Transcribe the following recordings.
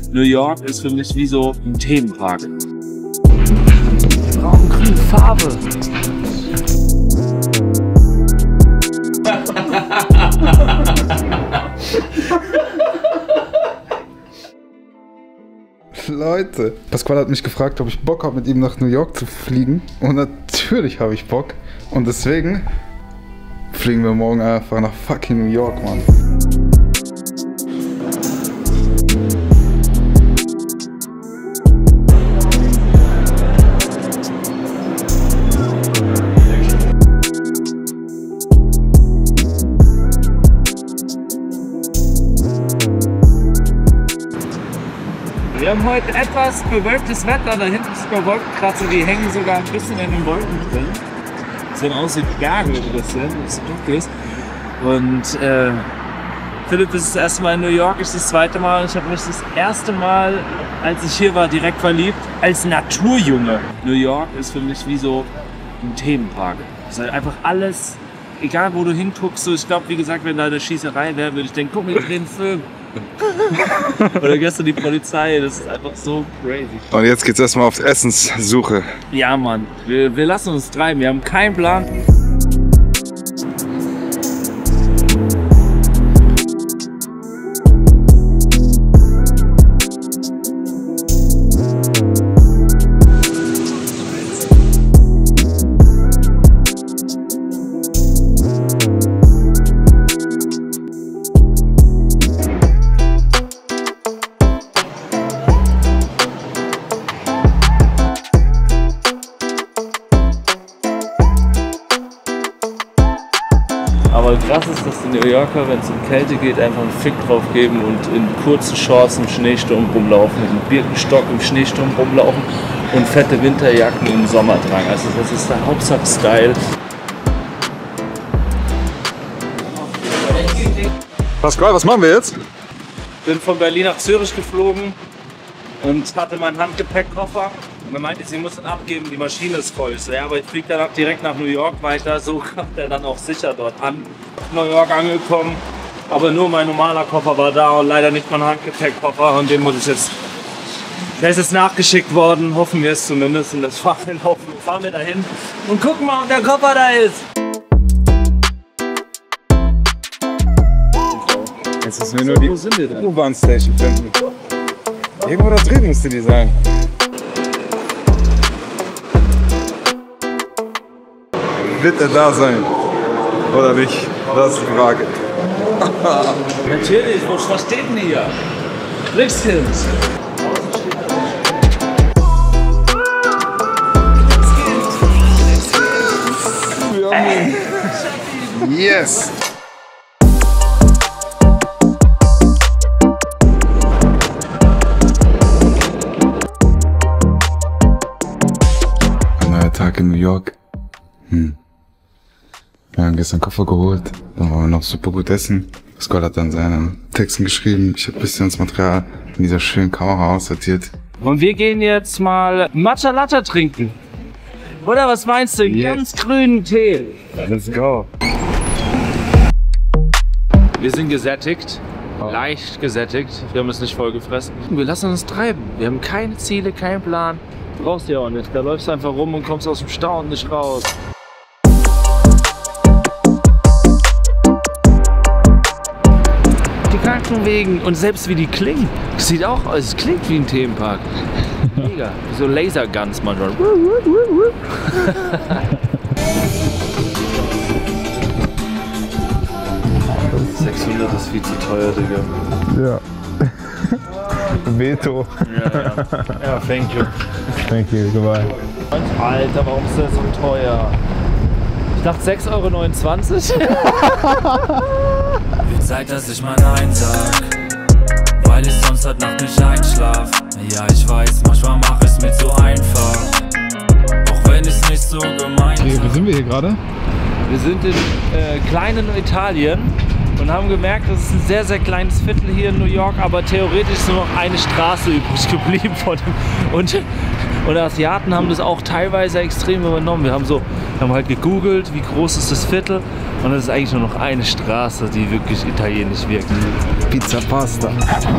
New York ist für mich wie so ein Themenpark. Braun-grüne Farbe. Leute, Pasquale hat mich gefragt, ob ich Bock habe, mit ihm nach New York zu fliegen. Und natürlich habe ich Bock. Und deswegen fliegen wir morgen einfach nach fucking New York, Mann. Wir haben heute etwas bewölktes Wetter, da hinten ist sogar Wolkenkratzer, die hängen sogar ein bisschen in den Wolken drin. Sehen aus wie Berge ein bisschen, wenn es so dunkel ist. Und Philipp ist das erste Mal in New York, ist das zweite Mal. Ich habe mich das erste Mal, als ich hier war, direkt verliebt, als Naturjunge. New York ist für mich wie so ein Themenpark. Es ist halt einfach alles, egal wo du hinguckst. So, ich glaube, wie gesagt, wenn da eine Schießerei wäre, würde ich denken, guck mal, wir drehen einen Film. Oder gestern die Polizei, das ist einfach so crazy. Und jetzt geht's erstmal auf Essenssuche. Ja, Mann, wir lassen uns treiben, wir haben keinen Plan. Aber krass ist, dass die New Yorker, wenn es um Kälte geht, einfach einen Fick drauf geben und in kurzen Shorts im Schneesturm rumlaufen, mit einem Birkenstock im Schneesturm rumlaufen und fette Winterjacken im Sommer tragen. Also das ist der Hauptsache-Style. Pasquale, was machen wir jetzt? Bin von Berlin nach Zürich geflogen und hatte meinen Handgepäckkoffer. Und er meinte, sie muss ihn abgeben, die Maschine ist voll. Ich so, ja, aber ich fliege danach direkt nach New York weiter. So kommt er dann auch sicher dort an. New York angekommen, aber nur mein normaler Koffer war da und leider nicht mein Handgepäckkoffer. Und den muss ich jetzt, der ist jetzt nachgeschickt worden, hoffen wir es zumindest. Und das fahren wir dahin und gucken mal, ob der Koffer da ist. Jetzt müssen wir nur die U-Bahn-Station finden. Irgendwo da drüben müsste die sein. Wird er da sein? Oder nicht? Das ist die Frage. Natürlich, was steht denn hier? Flixkins. Yes! Ein neuer Tag in New York. Wir haben gestern Koffer geholt, dann wollen wir noch super gut essen. Pasquale hat dann seine Texten geschrieben, ich habe ein bisschen das Material in dieser schönen Kamera aussortiert. Und wir gehen jetzt mal Matcha Latte trinken. Oder was meinst du? Yes. Ganz grünen Tee. Let's go! Wir sind gesättigt, leicht gesättigt. Wir haben es nicht voll gefressen. Wir lassen uns treiben. Wir haben keine Ziele, keinen Plan. Brauchst du ja auch nicht. Da läufst du einfach rum und kommst aus dem Stau und nicht raus. Die Krankenwegen und selbst wie die klingen. Es sieht auch aus, es klingt wie ein Themenpark. Mega. So Laserguns manchmal. 600 ist viel zu teuer, Digga. Ja. Veto. Ja, thank you. Thank you, goodbye. Alter, warum ist das so teuer? Ich dachte 6,29 €. Wird Zeit, dass ich mal Nein sag, weil ich sonst heute Nacht nicht einschlaf. Ja, ich weiß, manchmal mach es mir zu einfach, auch wenn es nicht so gemeint ist. Wo sind wir hier gerade? Wir sind in kleinen Italien und haben gemerkt, das ist ein sehr, sehr kleines Viertel hier in New York, aber theoretisch ist nur noch eine Straße übrig geblieben von dem. Und Asiaten haben das auch teilweise extrem übernommen. Wir haben halt gegoogelt, wie groß ist das Viertel, und das ist eigentlich nur noch eine Straße, die wirklich italienisch wirkt. Pizza, Pasta.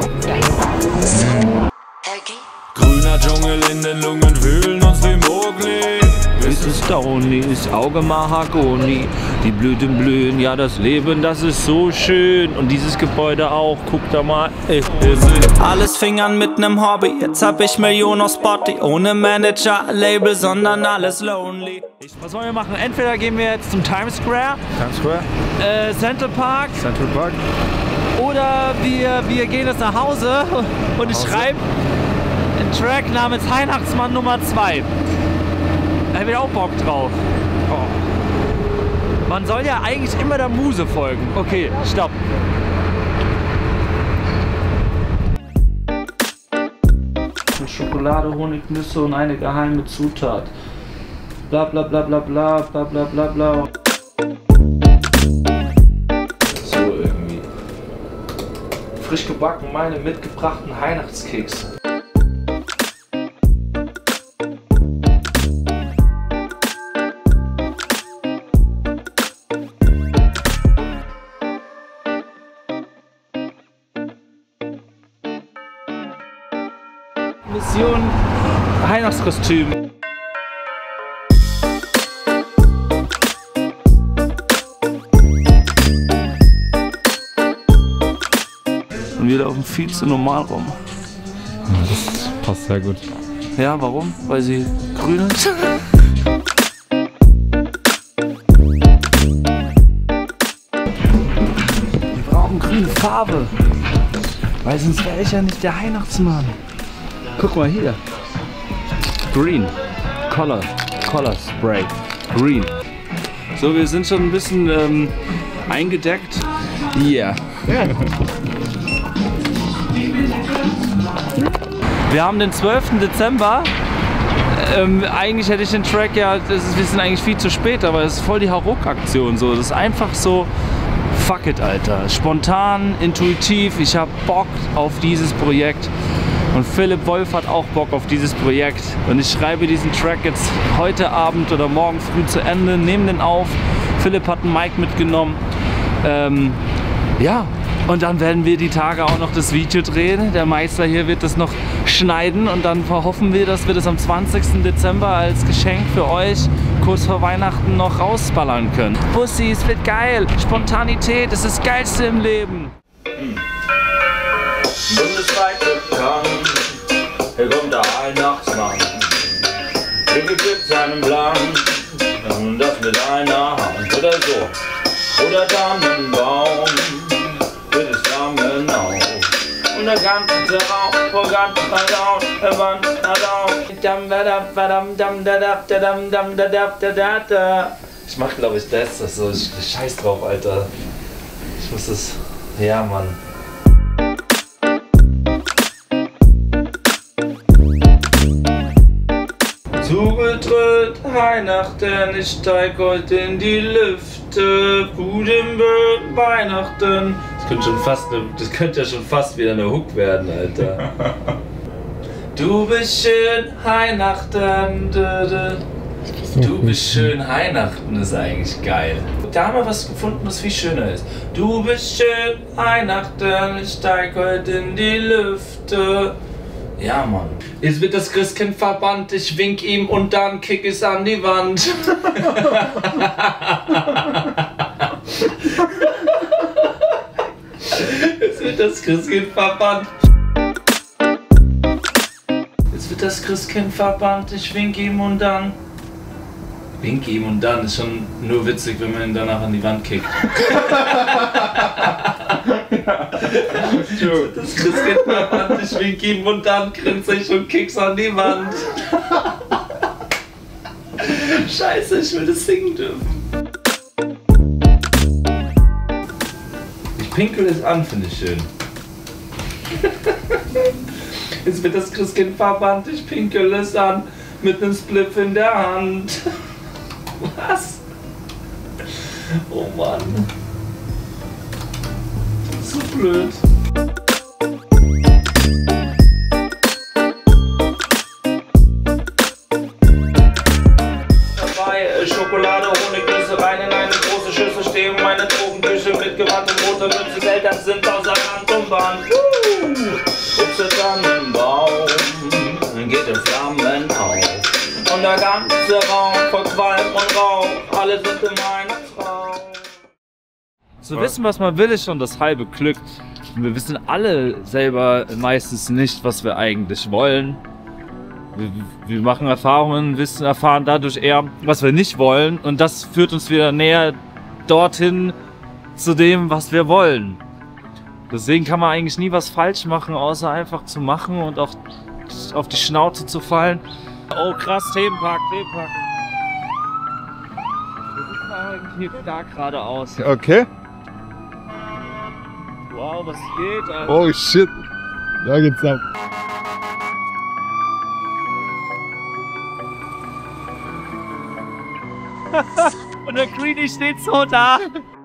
Grüner Dschungel in den Lungen, fühlen uns wie Mowgli. Es ist Stony, ist Auge Mahagoni. Die Blüten blühen, ja das Leben, das ist so schön. Und dieses Gebäude auch, guck da mal. Alles fing an mit nem Hobby, jetzt hab ich Millionen auf Spotify. Ohne Manager, Label, sondern alles lonely. Was wollen wir machen? Entweder gehen wir jetzt zum Times Square, Central Park, oder wir gehen jetzt nach Hause und ich schreibe einen Track namens Weihnachtsmann Nummer 2. Da hab ich auch Bock drauf. Oh. Man soll ja eigentlich immer der Muse folgen. Okay, stopp. Schokolade, Honig, Nüsse und eine geheime Zutat. Bla bla bla bla bla bla bla bla bla. So irgendwie. Frisch gebacken, meine mitgebrachten Weihnachtskeks. Mission Weihnachtskostüm. Und wir laufen viel zu normal rum. Das passt sehr gut. Ja, warum? Weil sie grün ist. Wir brauchen grüne Farbe. Weil sonst wäre ich ja nicht der Weihnachtsmann. Guck mal hier. Green. Color Spray. Green. So, wir sind schon ein bisschen eingedeckt. Yeah. Wir haben den 12. Dezember. Eigentlich hätte ich den Track wir sind eigentlich viel zu spät, aber es ist voll die Hauruck-Aktion. So. Das ist einfach so, fuck it, Alter. Spontan, intuitiv, ich hab Bock auf dieses Projekt. Und Philipp Wolf hat auch Bock auf dieses Projekt. Und ich schreibe diesen Track jetzt heute Abend oder morgen früh zu Ende, nehme den auf. Philipp hat einen Mic mitgenommen. Ja, und dann werden wir die Tage auch noch das Video drehen. Der Meister hier wird das noch schneiden und dann hoffen wir, dass wir das am 20. Dezember als Geschenk für euch kurz vor Weihnachten noch rausballern können. Bussi, es wird geil. Spontanität ist das Geilste im Leben. Bundesweit bekannt, hier kommt der Weihnachtsmann. Entwickelt seinen Plan, und das mit einer Hand oder so. Oder Damenbaum, wird es Damen auf. Und der ganze Raum, ich mach glaube ich das so, ich scheiß drauf, Alter. Ich muss das, ja Mann. Zugetritt Weihnachten, ich steig heute in die Lüfte. Budembö, Weihnachten. Das könnte ja schon fast wieder eine Hook werden, Alter. Du bist schön, Weihnachten. Du bist schön, Weihnachten ist eigentlich geil. Da haben wir was gefunden, was viel schöner ist. Du bist schön, Weihnachten, ich steig heute in die Lüfte. Ja, Mann. Jetzt wird das Christkind verbannt, ich wink ihm und dann kick es an die Wand. Jetzt wird das Christkind verbannt. Jetzt wird das Christkind verbannt, ich wink ihm und dann... Wink ihm und dann ist schon nur witzig, wenn man ihn danach an die Wand kickt. Das Christkind verbannt, ich wink ihm und dann grinse ich und kick's an die Wand. Scheiße, ich will das singen dürfen. Ich pinkel es an, finde ich schön. Jetzt wird das Christkind verbannt, ich pinkel es an, mit nem Spliff in der Hand. Was? Oh Mann. So blöd. Dabei Schokolade, Honig, Nüsse rein in eine große Schüssel stehen. Meine Drogenküche mit gewandtem roter Mütze. Eltern sind außer Rand und Rutschet an den Baum, geht in Flammen auf. Und der ganze Raum voll Qualm und Rauch, alle sind in meiner Traum. Zu wissen, was man will, ist schon das halbe Glück. Und wir wissen alle selber meistens nicht, was wir eigentlich wollen. Wir machen Erfahrungen, erfahren dadurch eher, was wir nicht wollen. Und das führt uns wieder näher dorthin zu dem, was wir wollen. Deswegen kann man eigentlich nie was falsch machen, außer einfach zu machen und auch auf die Schnauze zu fallen. Oh krass, Themenpark, Themenpark. Wir sind da geradeaus. Okay. Wow, was geht, Alter. Oh shit. Da geht's ab. Und der Greenie steht so da.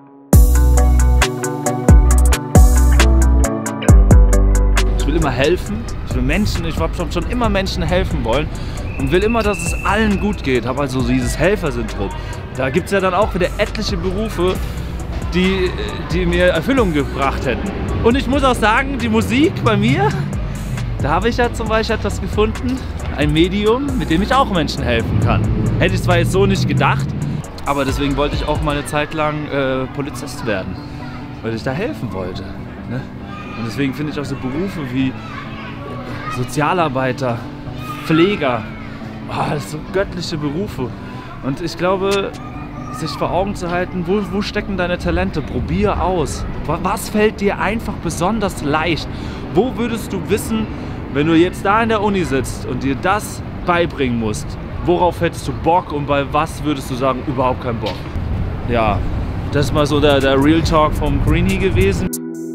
Ich will immer helfen. Ich will Menschen, ich habe schon immer Menschen helfen wollen. Und will immer, dass es allen gut geht. Habe also dieses Helfersyndrom. Da gibt es ja dann auch wieder etliche Berufe, die mir Erfüllung gebracht hätten. Und ich muss auch sagen, die Musik bei mir, da habe ich ja zum Beispiel etwas gefunden, ein Medium, mit dem ich auch Menschen helfen kann. Hätte ich zwar jetzt so nicht gedacht, aber deswegen wollte ich auch mal eine Zeit lang Polizist werden, weil ich da helfen wollte. Ne? Und deswegen finde ich auch so Berufe wie Sozialarbeiter, Pfleger, das sind so göttliche Berufe. Und ich glaube, sich vor Augen zu halten, wo stecken deine Talente? Probier aus. Was fällt dir einfach besonders leicht? Wo würdest du wissen, wenn du jetzt da in der Uni sitzt und dir das beibringen musst, worauf hättest du Bock und bei was würdest du sagen, überhaupt keinen Bock? Ja, das ist mal so der Real Talk vom Greenie gewesen.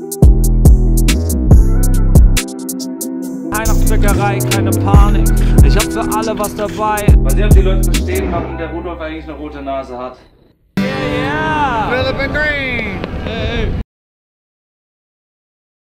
Weihnachtsbäckerei, keine Panik. Ich hab für alle was dabei. Weil sie haben die Leute verstehen, warum der Rudolf eigentlich eine rote Nase hat. Yeah! Philipp and Green!